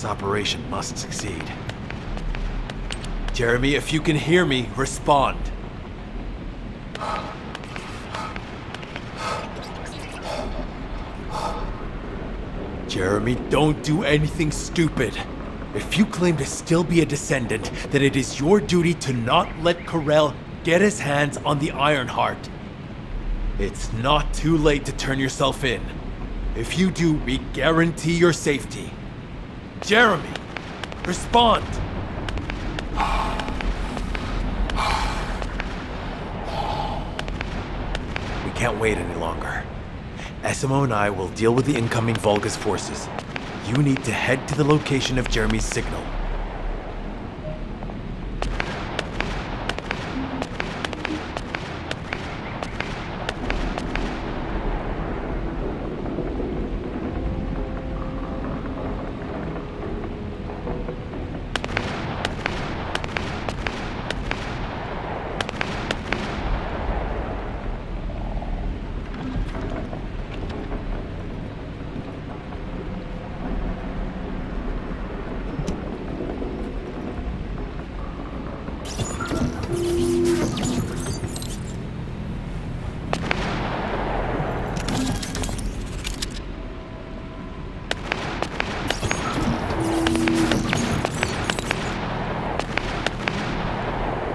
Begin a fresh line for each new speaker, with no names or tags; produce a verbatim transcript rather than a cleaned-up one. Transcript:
This operation must succeed. Jeremy, if you can hear me, respond. Jeremy, don't do anything stupid. If you claim to still be a Descendant, then it is your duty to not let Karel get his hands on the Ironheart. It's not too late to turn yourself in. If you do, we guarantee your safety. Jeremy, respond! We can't wait any longer. S M O and I will deal with the incoming Volga's forces. You need to head to the location of Jeremy's signal.